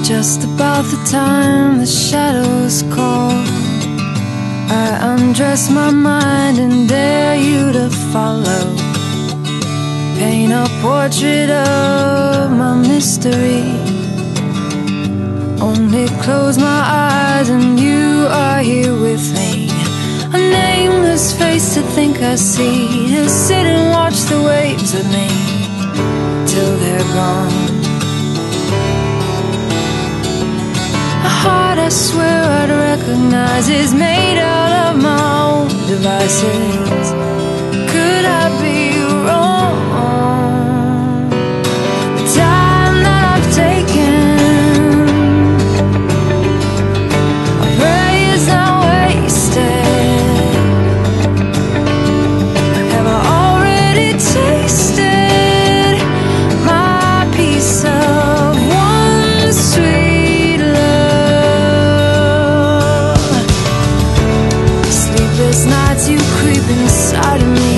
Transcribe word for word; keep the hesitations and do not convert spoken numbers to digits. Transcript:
Just about the time the shadows call, I undress my mind and dare you to follow. Paint a portrait of my mystery. Only close my eyes and you are here with me. A nameless face to think I see, to sit and watch the waves with me till they're gone. A heart I swear I'd recognize is made out of my own devices. Could I be wrong? The time that I've taken, I pray is not wasted. Have I already tasted my piece of one sweet love? Sleepless nights you creep inside of me.